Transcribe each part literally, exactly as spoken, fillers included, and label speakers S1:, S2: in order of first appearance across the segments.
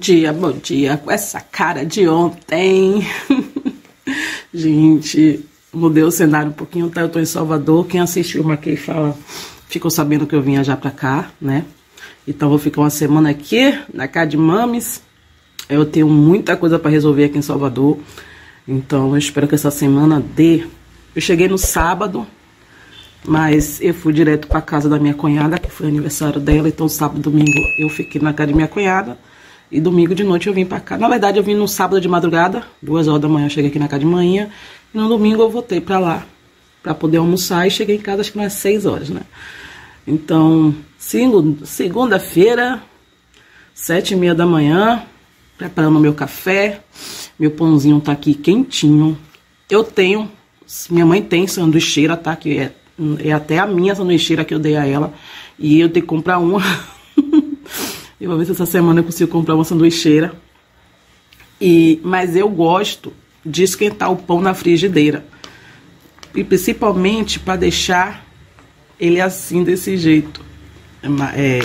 S1: dia, bom dia, com essa cara de ontem. Gente, mudei o cenário um pouquinho, tá? Eu tô em Salvador. Quem assistiu uma aqui fala, ficou sabendo que eu vinha já pra cá, né? Então vou ficar uma semana aqui, na casa de mames. Eu tenho muita coisa pra resolver aqui em Salvador. Então eu espero que essa semana dê. Eu cheguei no sábado, mas eu fui direto pra casa da minha cunhada, que foi aniversário dela. Então sábado e domingo eu fiquei na casa de minha cunhada. E domingo de noite eu vim pra cá. Na verdade eu vim no sábado de madrugada, duas horas da manhã eu cheguei aqui na casa de manhã. E no domingo eu voltei pra lá, pra poder almoçar. E cheguei em casa acho que umas seis horas, né? Então, segunda-feira, sete e meia da manhã, preparando meu café. Meu pãozinho tá aqui quentinho. Eu tenho, minha mãe tem sanduicheira, tá? Que é, é até a minha sanduicheira que eu dei a ela. E eu tenho que comprar uma. Eu vou ver se essa semana eu consigo comprar uma sanduicheira. E, mas eu gosto de esquentar o pão na frigideira. E principalmente para deixar ele assim, desse jeito. É,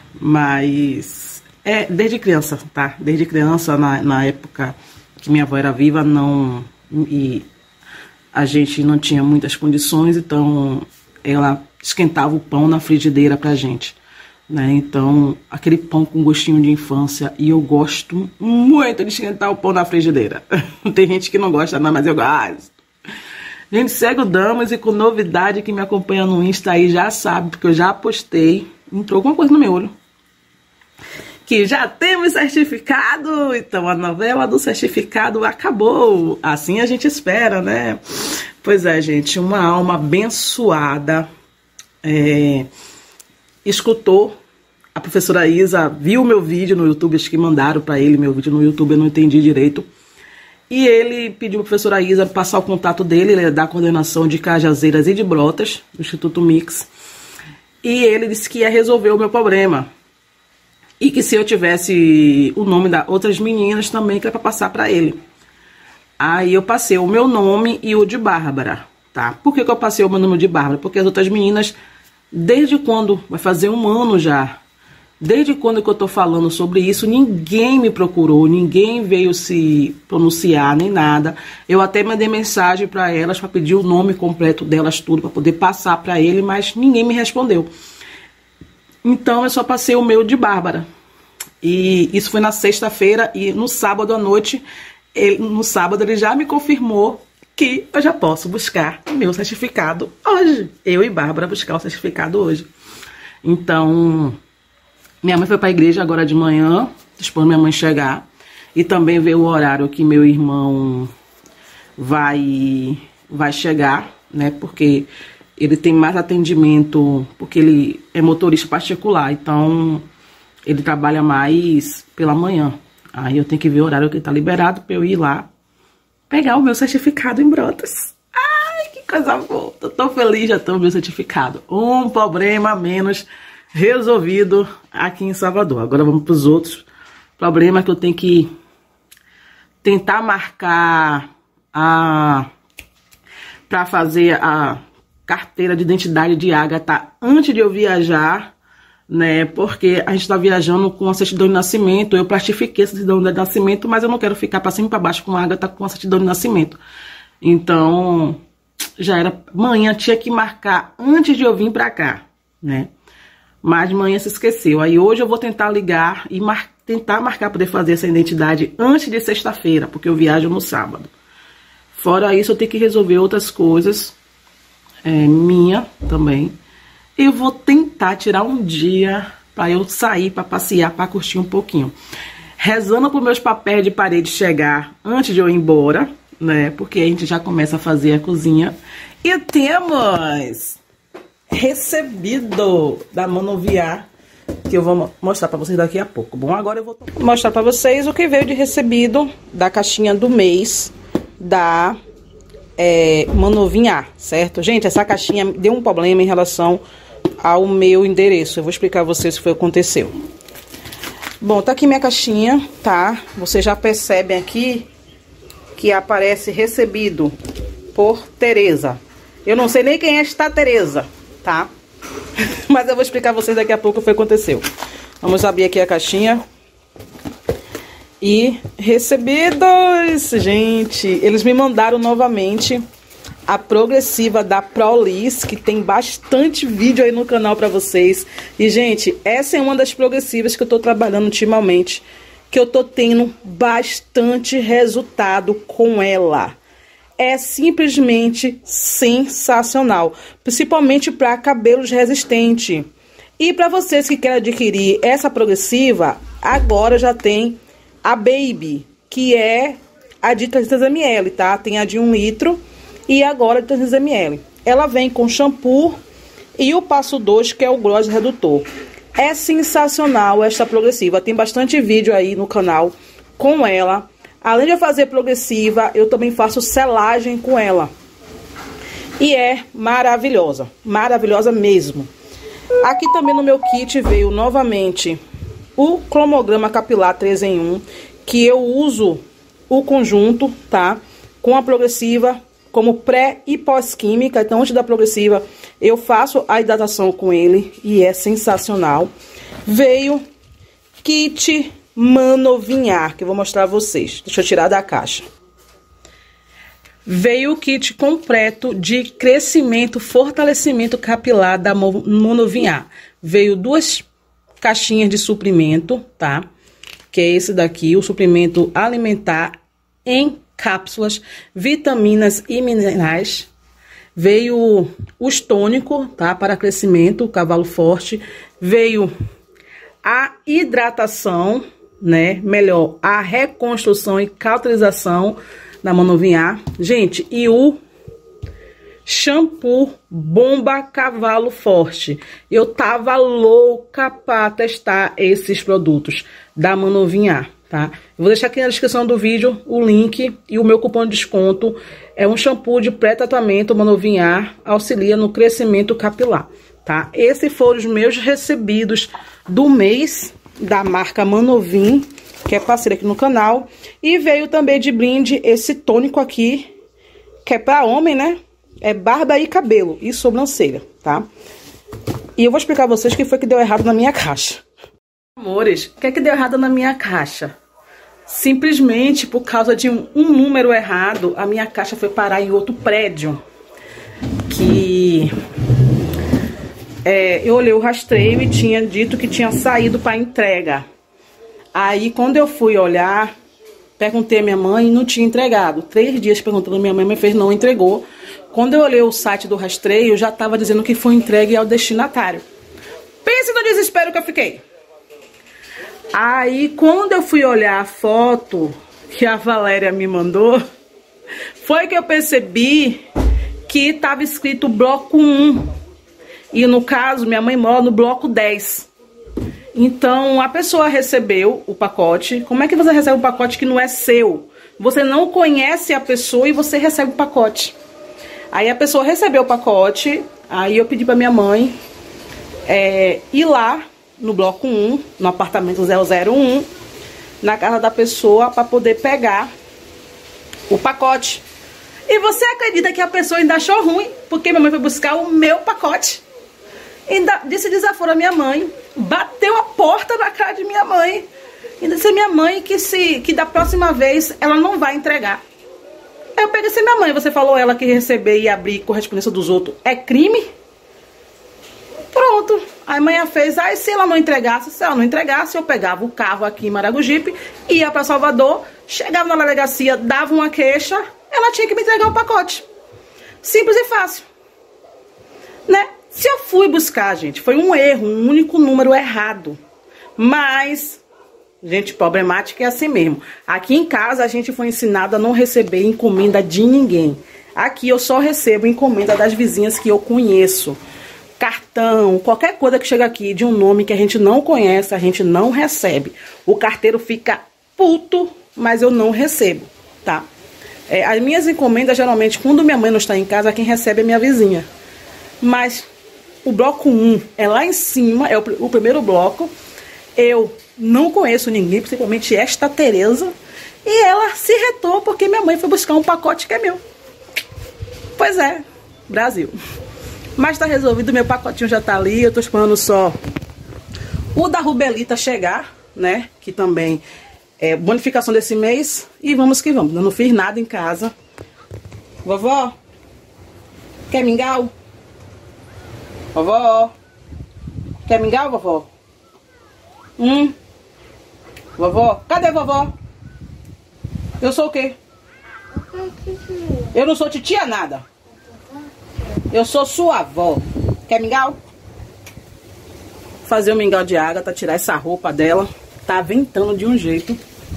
S1: mas é desde criança, tá? Desde criança, na, na época que minha avó era viva, não, e a gente não tinha muitas condições, então ela esquentava o pão na frigideira pra gente. Né? Então, aquele pão com gostinho de infância. E eu gosto muito de esquentar o pão na frigideira. Tem gente que não gosta não, mas eu gosto. Gente, segue o Damas e com novidade, que me acompanha no Insta aí já sabe, porque eu já postei. Entrou alguma coisa no meu olho. Que já temos certificado. Então a novela do certificado acabou. Assim a gente espera, né? Pois é, gente, uma alma abençoada é... escutou, a professora Isa viu meu vídeo no YouTube, acho que mandaram para ele meu vídeo no YouTube, eu não entendi direito. E ele pediu para a professora Isa passar o contato dele, ele é da coordenação de Cajazeiras e de Brotas, do Instituto Mix. E ele disse que ia resolver o meu problema. E que se eu tivesse o nome das outras meninas também, que era para passar para ele. Aí eu passei o meu nome e o de Bárbara, tá? Por que que eu passei o meu nome de Bárbara? Porque as outras meninas... Desde quando, vai fazer um ano já, desde quando que eu tô falando sobre isso, ninguém me procurou, ninguém veio se pronunciar, nem nada. Eu até mandei mensagem para elas, para pedir o nome completo delas, tudo, para poder passar para ele, mas ninguém me respondeu. Então eu só passei o meu de Bárbara. E isso foi na sexta-feira, e no sábado à noite, ele, no sábado ele já me confirmou que eu já posso buscar o meu certificado hoje. Eu e Bárbara buscar o certificado hoje. Então, minha mãe foi para a igreja agora de manhã, esperando minha mãe chegar. E também veio o horário que meu irmão vai, vai chegar, né? Porque ele tem mais atendimento, porque ele é motorista particular. Então, ele trabalha mais pela manhã. Aí eu tenho que ver o horário que ele tá liberado para eu ir lá pegar o meu certificado em Brotas. Ai, que coisa boa. Tô tão feliz, já tô o meu certificado. Um problema a menos resolvido aqui em Salvador. Agora vamos para os outros problemas que eu tenho que tentar marcar a para fazer a carteira de identidade de Agatha antes de eu viajar, né? Porque a gente tá viajando com a certidão de nascimento. Eu plastifiquei a certidão de nascimento, mas eu não quero ficar para cima e para baixo com a Agatha com a certidão de nascimento. Então, já era manhã, tinha que marcar antes de eu vir para cá, né? Mas manhã se esqueceu. Aí hoje eu vou tentar ligar e mar... tentar marcar para poder fazer essa identidade antes de sexta-feira, porque eu viajo no sábado. Fora isso, eu tenho que resolver outras coisas, é, minha também. Eu vou tentar tirar um dia para eu sair, para passear, para curtir um pouquinho. Rezando para os meus papéis de parede chegar antes de eu ir embora, né? Porque a gente já começa a fazer a cozinha. E temos recebido da Manoviar, que eu vou mostrar para vocês daqui a pouco. Bom, agora eu vou mostrar para vocês o que veio de recebido da caixinha do mês da é, Manoviar, certo? Gente, essa caixinha deu um problema em relação ao meu endereço. Eu vou explicar a vocês o que foi, aconteceu. Bom, tá aqui minha caixinha, tá? Vocês já percebem aqui que aparece recebido por Tereza. Eu não sei nem quem é esta Tereza, tá? Mas eu vou explicar a vocês daqui a pouco o que foi, aconteceu. Vamos abrir aqui a caixinha. E recebidos, gente, eles me mandaram novamente a progressiva da Proliss, que tem bastante vídeo aí no canal pra vocês. E, gente, essa é uma das progressivas que eu tô trabalhando ultimamente, que eu tô tendo bastante resultado com ela. É simplesmente sensacional, principalmente para cabelos resistentes. E para vocês que querem adquirir essa progressiva, agora já tem a Baby, que é a de trezentos mililitros, tá? Tem a de um litro e agora de trezentos mililitros. Ela vem com shampoo e o passo dois, que é o gloss redutor. É sensacional esta progressiva. Tem bastante vídeo aí no canal com ela. Além de eu fazer progressiva, eu também faço selagem com ela. E é maravilhosa. Maravilhosa mesmo. Aqui também no meu kit veio novamente o cromograma capilar três em um, que eu uso o conjunto, tá? Com a progressiva como pré e pós-química. Então, antes da progressiva, eu faço a hidratação com ele e é sensacional. Veio kit Manovinhar, que eu vou mostrar a vocês. Deixa eu tirar da caixa. Veio o kit completo de crescimento, fortalecimento capilar da Manovinhar. Veio duas caixinhas de suprimento, tá? Que é esse daqui, o suplemento alimentar em cápsulas, vitaminas e minerais. Veio os tônicos, tá? Para crescimento, cavalo forte. Veio a hidratação, né? Melhor, a reconstrução e cauterização da Manovinhar. Gente, e o shampoo bomba cavalo forte. Eu tava louca para testar esses produtos da Manovinhar, tá? Eu vou deixar aqui na descrição do vídeo o link e o meu cupom de desconto. É um shampoo de pré-tratamento Manovinhar, auxilia no crescimento capilar, tá? Esses foram os meus recebidos do mês da marca Manovin, que é parceira aqui no canal. E veio também de brinde esse tônico aqui, que é para homem, né? É barba e cabelo e sobrancelha, tá? E eu vou explicar a vocês o que foi que deu errado na minha caixa. Amores, o que é que deu errado na minha caixa? Simplesmente por causa de um, um número errado, a minha caixa foi parar em outro prédio. Que é, eu olhei o rastreio e tinha dito que tinha saído para entrega. Aí, quando eu fui olhar, perguntei à minha mãe e não tinha entregado. Três dias perguntando à minha mãe, minha fez não entregou. Quando eu olhei o site do rastreio, já estava dizendo que foi entregue ao destinatário. Pense no desespero que eu fiquei. Aí, quando eu fui olhar a foto que a Valéria me mandou, foi que eu percebi que estava escrito bloco um. E, no caso, minha mãe mora no bloco dez. Então, a pessoa recebeu o pacote. Como é que você recebe um pacote que não é seu? Você não conhece a pessoa e você recebe o pacote. Aí a pessoa recebeu o pacote, aí eu pedi pra minha mãe é, ir lá no bloco um, no apartamento zero zero um, na casa da pessoa, pra poder pegar o pacote. E você acredita que a pessoa ainda achou ruim, porque minha mãe foi buscar o meu pacote? Ainda disse desaforo a minha mãe, bateu a porta na cara de minha mãe e disse a minha mãe que, se, que da próxima vez ela não vai entregar. Aí eu peguei assim, minha mãe, você falou ela que receber e abrir correspondência dos outros é crime? Pronto. Aí a mãe fez, aí se ela não entregasse, se ela não entregasse, eu pegava o carro aqui em Maragogipe, ia pra Salvador, chegava na delegacia, dava uma queixa, ela tinha que me entregar o pacote. Simples e fácil. Né? Se eu fui buscar, gente, foi um erro, um único número errado. Mas, gente, problemática é assim mesmo. Aqui em casa a gente foi ensinado a não receber encomenda de ninguém. Aqui eu só recebo encomenda das vizinhas que eu conheço. Cartão, qualquer coisa que chega aqui de um nome que a gente não conhece, a gente não recebe. O carteiro fica puto, mas eu não recebo, tá? É, as minhas encomendas, geralmente, quando minha mãe não está em casa, quem recebe é minha vizinha. Mas o bloco um é lá em cima, é o, o primeiro bloco. Eu não conheço ninguém, principalmente esta Tereza. E ela se retou porque minha mãe foi buscar um pacote que é meu. Pois é, Brasil. Mas tá resolvido, meu pacotinho já tá ali. Eu tô esperando só o da Rubelita chegar, né? Que também é, bonificação desse mês. E vamos que vamos. Eu não fiz nada em casa. Vovó, quer mingau? Vovó, quer mingau, vovó? Hum? Vovó, cadê vovó? Eu sou o quê? Eu não sou titia nada. Eu sou sua avó. Quer mingau? Fazer o mingau de água, tá? Tirar essa roupa dela. Tá ventando de um jeito.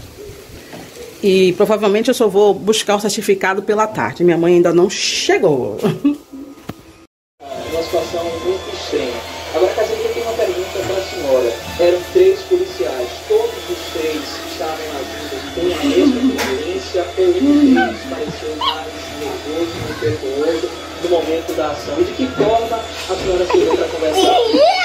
S1: E provavelmente eu só vou buscar o certificado pela tarde. Minha mãe ainda não chegou.
S2: Uma situação muito estranha. Agora, Casimiro, eu tenho uma pergunta para a senhora. Eram três policiais. Todos os três estavam agindo com a mesma preferência ou um deles pareceu mais nervoso do que o outro no momento da ação? E de que forma a senhora se deu para conversar?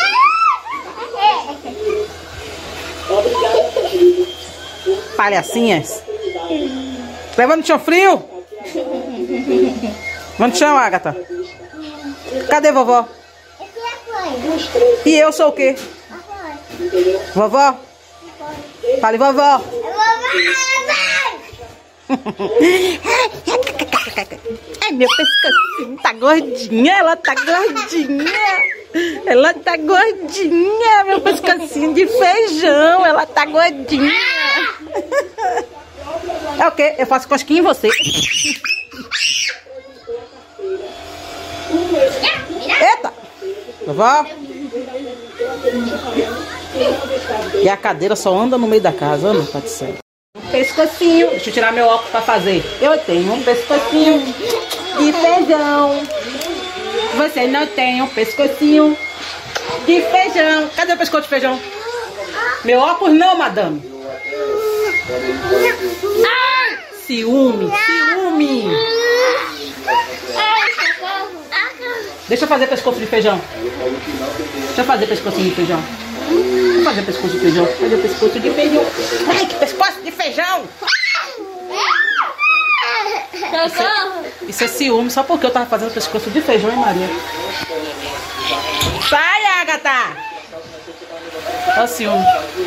S2: Obrigada, Casimiro.
S1: Palhacinhas. Levando no chão frio? Vamos no chão, Agatha. Cadê vovó? E eu sou o quê? Vovó? Fale, vovó. Ai, meu pescocinho tá gordinha. Ela tá gordinha. Ela tá gordinha. Meu pescocinho de feijão. Ela tá gordinha. É o quê? Eu faço cosquinha em você. Eita! Vovó! E a cadeira só anda no meio da casa, anda, pode ser. Um pescocinho. Deixa eu tirar meu óculos pra fazer. Eu tenho um pescocinho de feijão. Você não tem um pescocinho de feijão. Cadê o pescoço de feijão? Meu óculos não, madame. Ai! Ciúme, ciúme. Deixa eu fazer pescoço de feijão. Deixa eu fazer pescocinho de feijão. Deixa eu fazer pescoço de feijão. Fazer pescoço de feijão. Ai, que pescoço de feijão! Isso é, isso é ciúme, só porque eu tava fazendo pescoço de feijão, hein, Maria? Sai, Agatha! Olha o ciúme.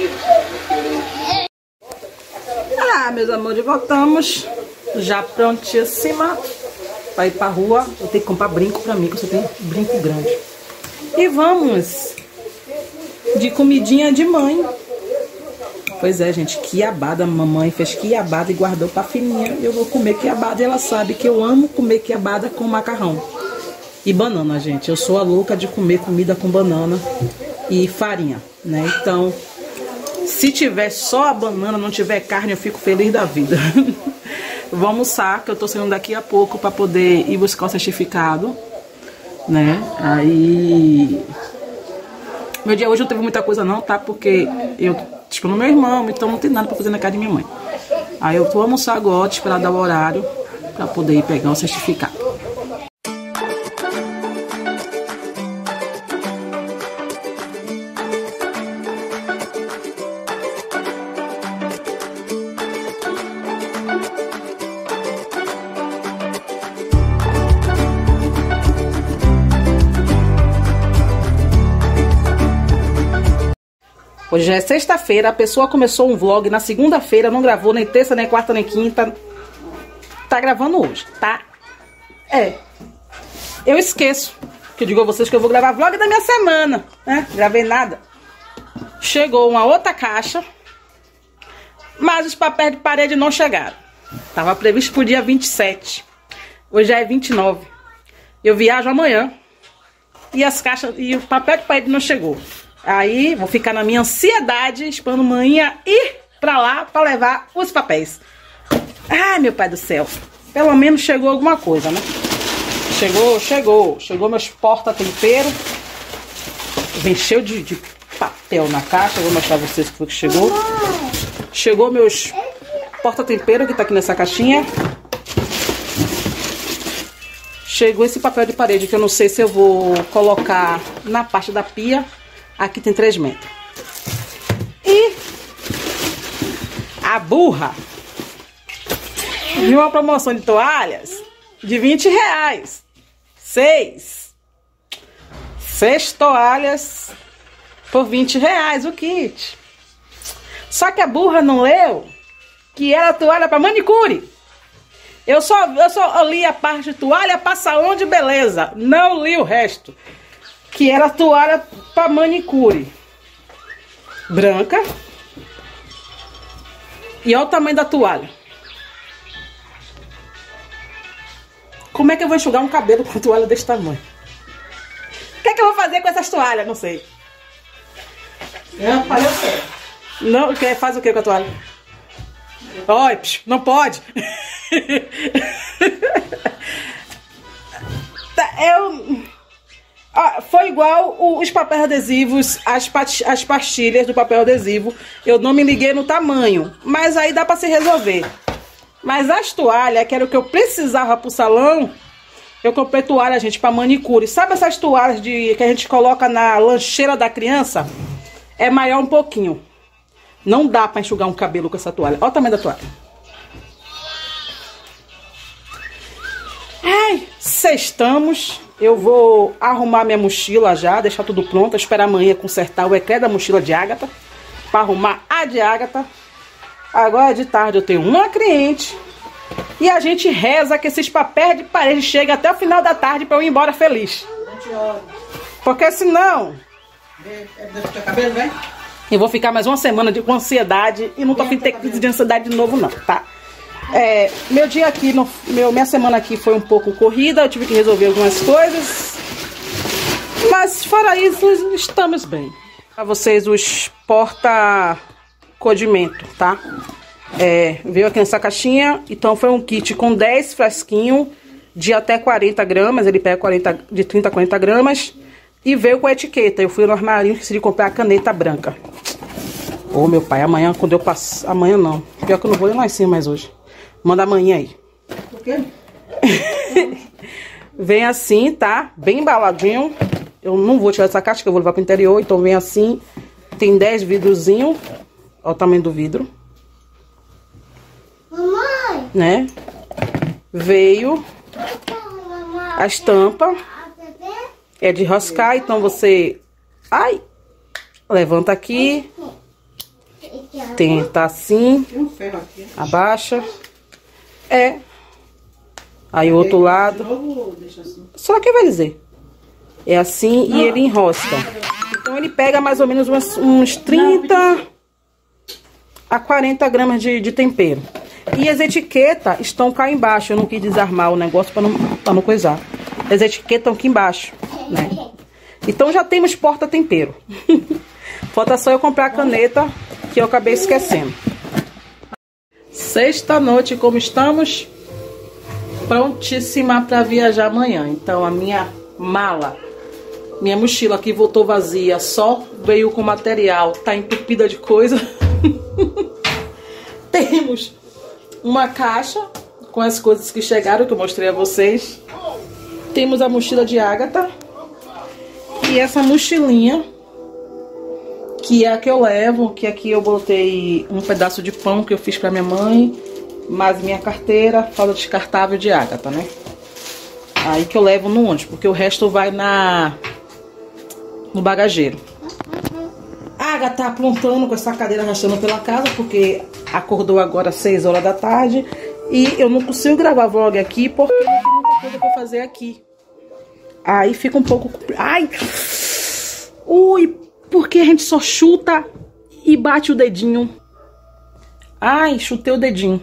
S1: Ah, meus amores, voltamos. Já prontíssima pra ir pra rua. Eu tenho que comprar brinco pra mim, que eu só tenho brinco grande. E vamos de comidinha de mãe. Pois é, gente, quiabada. Mamãe fez quiabada e guardou pra filhinha. Eu vou comer quiabada e ela sabe que eu amo comer quiabada com macarrão. E banana, gente. Eu sou a louca de comer comida com banana e farinha, né? Então, se tiver só a banana, não tiver carne, eu fico feliz da vida. Vou almoçar, que eu tô saindo daqui a pouco pra poder ir buscar o certificado, né? Aí... Meu dia hoje não teve muita coisa não, tá? Porque eu estou no meu irmão, então não tem nada pra fazer na casa de minha mãe. Aí eu vou almoçar agora, esperar dar o horário pra poder ir pegar o certificado. Hoje já é sexta-feira, a pessoa começou um vlog na segunda-feira, não gravou nem terça, nem quarta, nem quinta. Tá gravando hoje, tá? É. Eu esqueço, que eu digo a vocês que eu vou gravar vlog da minha semana, né? Gravei nada. Chegou uma outra caixa, mas os papéis de parede não chegaram. Tava previsto pro dia vinte e sete. Hoje já é vinte e nove. Eu viajo amanhã. E as caixas, e o papel de parede não chegou. Aí, vou ficar na minha ansiedade, esperando manhã ir pra lá pra levar os papéis. Ai, meu pai do céu. Pelo menos chegou alguma coisa, né? Chegou, chegou. Chegou meus porta-tempero. Vem cheio de, de papel na caixa. Vou mostrar pra vocês o que foi que chegou. Chegou meus porta-tempero, que tá aqui nessa caixinha. Chegou esse papel de parede, que eu não sei se eu vou colocar na parte da pia. Aqui tem três metros. E a burra viu uma promoção de toalhas de vinte reais. Seis. Seis toalhas por vinte reais o kit. Só que a burra não leu que era toalha para manicure. Eu só, eu só li a parte de toalha para salão de beleza. Não li o resto. Que era toalha para manicure. Branca. E olha o tamanho da toalha. Como é que eu vou enxugar um cabelo com toalha desse tamanho? O que é que eu vou fazer com essas toalhas? Não sei.
S3: Eu falei o quê?
S1: Não, quer faz o que com a toalha? Oi, psh, não pode. Eu... Ah, foi igual os papéis adesivos, as, as pastilhas do papel adesivo. Eu não me liguei no tamanho, mas aí dá pra se resolver. Mas as toalhas, que era o que eu precisava pro salão, eu comprei toalha, gente, pra manicure. Sabe essas toalhas de, que a gente coloca na lancheira da criança? É maior um pouquinho. Não dá pra enxugar um cabelo com essa toalha. Olha o tamanho da toalha. Ai, sextamos. Eu vou arrumar minha mochila já, deixar tudo pronto. Esperar amanhã consertar o ecrã da mochila de Ágata. Pra arrumar a de Ágata. Agora de tarde eu tenho uma cliente. E a gente reza que esses papéis de parede cheguem até o final da tarde pra eu ir embora feliz. Porque senão... eu vou ficar mais uma semana de, com ansiedade. E não tô afim de ter crise de ansiedade de novo não, tá? É, meu dia aqui, no, meu, minha semana aqui foi um pouco corrida. Eu tive que resolver algumas coisas. Mas fora isso, estamos bem. Pra vocês os porta-codimento, tá? É, veio aqui nessa caixinha. Então foi um kit com dez frasquinhos de até quarenta gramas. Ele pega quarenta, de trinta a quarenta gramas. E veio com a etiqueta. Eu fui no armarinho e decidi comprar a caneta branca. Ô, meu pai, amanhã quando eu passo... Amanhã não. Pior que eu não vou ir lá em cima mais hoje. Manda amanhã aí.
S3: Por quê?
S1: Vem assim, tá? Bem embaladinho. Eu não vou tirar essa caixa que eu vou levar pro interior. Então vem assim. Tem dez vidrozinhos. Olha o tamanho do vidro.
S4: Mamãe!
S1: Né? Veio a estampa. É de roscar, então você... Ai! Levanta aqui. Tem, tá assim.
S3: Tem um ferro aqui.
S1: Abaixa. É. Aí o outro lado. Só que vai dizer. É assim e ele enrosca. Então ele pega mais ou menos uns, uns trinta a quarenta gramas de, de tempero. E as etiquetas estão cá embaixo. Eu não quis desarmar o negócio para não, pra não coisar. As etiquetas estão aqui embaixo, né? Então já temos porta-tempero. Falta só eu comprar a caneta, que eu acabei esquecendo. Sexta-noite, como estamos? Prontíssima para viajar amanhã. Então a minha mala, minha mochila aqui voltou vazia, só veio com material, tá entupida de coisa. Temos uma caixa com as coisas que chegaram, que eu mostrei a vocês. Temos a mochila de Ágata. E essa mochilinha, que é a que eu levo, que aqui eu botei um pedaço de pão que eu fiz pra minha mãe, mais minha carteira, fralda descartável de Ágata, né? Aí que eu levo no ônibus, porque o resto vai na no bagageiro. A Ágata tá aprontando com essa cadeira arrastando pela casa, porque acordou agora às seis horas da tarde. E eu não consigo gravar vlog aqui, porque não tem muita coisa pra fazer aqui. Aí fica um pouco... Ai! Ui! Porque a gente só chuta e bate o dedinho. Ai, chutei o dedinho.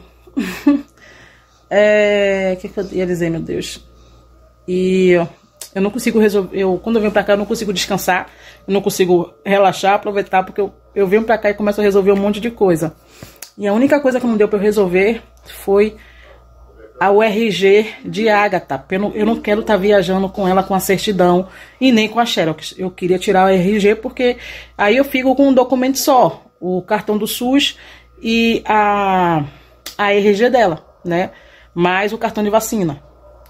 S1: É... O que, que eu ia dizer, meu Deus? E eu não consigo resolver... Eu, quando eu venho pra cá, eu não consigo descansar. Eu não consigo relaxar, aproveitar, porque eu, eu venho pra cá e começo a resolver um monte de coisa. E a única coisa que não deu pra eu resolver foi a U R G de Ágata. Eu não, eu não quero estar tá viajando com ela com a certidão e nem com a Xerox. Eu queria tirar o R G porque aí eu fico com um documento só. O cartão do SUS e a, a R G dela, né? Mais o cartão de vacina.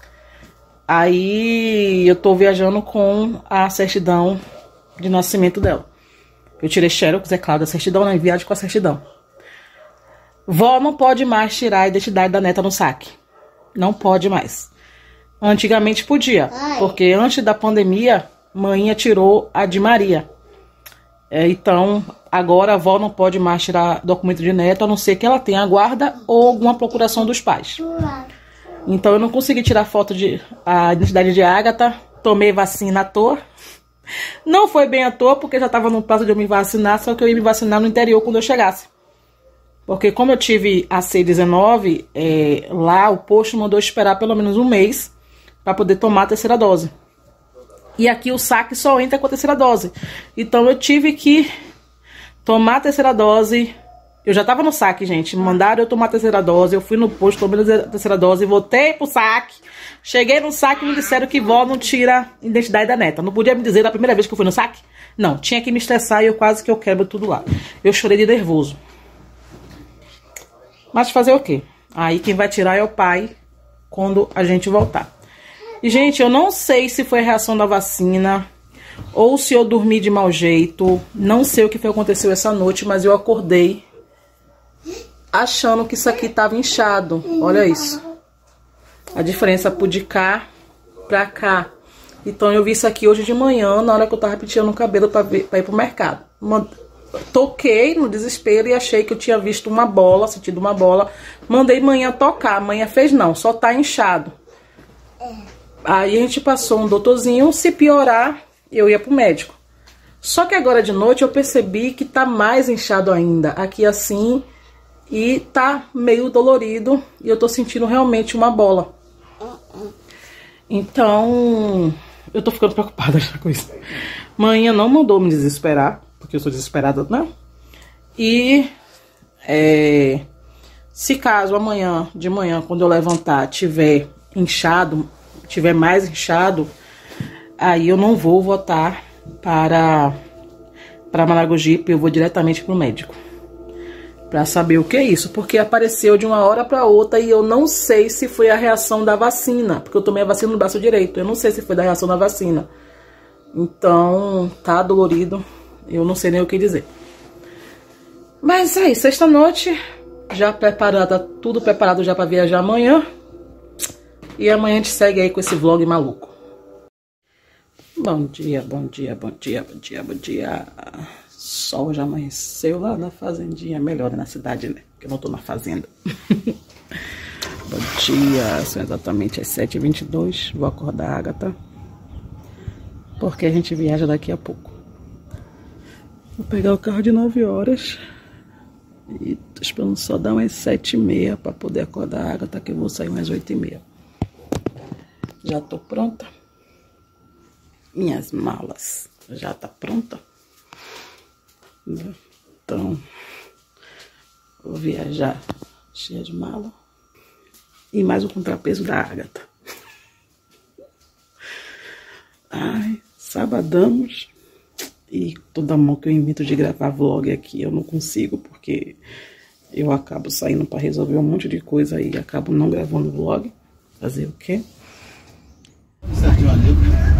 S1: Aí eu tô viajando com a certidão de nascimento dela. Eu tirei Xerox, é claro, da certidão, né? Viagem com a certidão. Vó não pode mais tirar a identidade da neta no saque. Não pode mais. Antigamente podia, Ai. porque antes da pandemia, mãinha tirou a de Maria. É, então, agora a avó não pode mais tirar documento de neto, a não ser que ela tenha a guarda ou alguma procuração dos pais. Então eu não consegui tirar foto de a identidade de Agatha, tomei vacina à toa. Não foi bem à toa, porque já estava no prazo de eu me vacinar, só que eu ia me vacinar no interior quando eu chegasse. Porque como eu tive a C dezenove, é, lá o posto mandou esperar pelo menos um mês para poder tomar a terceira dose. E aqui o saque só entra com a terceira dose. Então eu tive que tomar a terceira dose. Eu já tava no saque, gente. Mandaram eu tomar a terceira dose. Eu fui no posto, tomei a terceira dose, voltei pro saque. Cheguei no saque e me disseram que vó não tira a identidade da neta. Não podia me dizer da primeira vez que eu fui no saque? Não, tinha que me estressar e eu quase que eu quebro tudo lá. Eu chorei de nervoso. Mas fazer o quê? Aí quem vai tirar é o pai quando a gente voltar. E, gente, eu não sei se foi a reação da vacina ou se eu dormi de mau jeito. Não sei o que foi que aconteceu essa noite, mas eu acordei achando que isso aqui tava inchado. Olha isso. A diferença por de cá pra cá. Então eu vi isso aqui hoje de manhã, na hora que eu tava penteando o cabelo pra, ver, pra ir pro mercado. Toquei no desespero e achei que eu tinha visto uma bola, sentido uma bola. Mandei manhã tocar, manhã fez não, só tá inchado. Aí a gente passou um doutorzinho, se piorar, eu ia pro médico. Só que agora de noite eu percebi que tá mais inchado ainda, aqui assim, e tá meio dolorido, e eu tô sentindo realmente uma bola. Então, eu tô ficando preocupada já com isso. Manhã não mandou me desesperar, porque eu sou desesperada, né? E é, se caso amanhã, de manhã, quando eu levantar, tiver inchado, tiver mais inchado, aí eu não vou voltar para, para Maragogipe, eu vou diretamente pro médico. Pra saber o que é isso, porque apareceu de uma hora pra outra e eu não sei se foi a reação da vacina, porque eu tomei a vacina no braço direito, eu não sei se foi da reação da vacina. Então, tá dolorido. Eu não sei nem o que dizer. Mas é isso, sexta-noite, já preparada, tudo preparado já pra viajar amanhã. E amanhã a gente segue aí com esse vlog maluco. Bom dia, bom dia, bom dia, bom dia, bom dia. Sol já amanheceu lá na fazendinha, melhor na cidade, né? Porque eu não tô na fazenda. Bom dia, são exatamente as sete e vinte e dois. Vou acordar a Agatha, porque a gente viaja daqui a pouco. Vou pegar o carro de nove horas e tô esperando só dar umas sete e meia para poder acordar a Agatha, que eu vou sair umas oito e meia. Já tô pronta. Minhas malas já tá pronta. Então, vou viajar cheia de mala. E mais o contrapeso da Agatha. Ai, sabadamos. E toda mão que eu invento de gravar vlog aqui, eu não consigo, porque eu acabo saindo para resolver um monte de coisa e acabo não gravando vlog. Fazer o quê?
S4: Certo, meu amigo.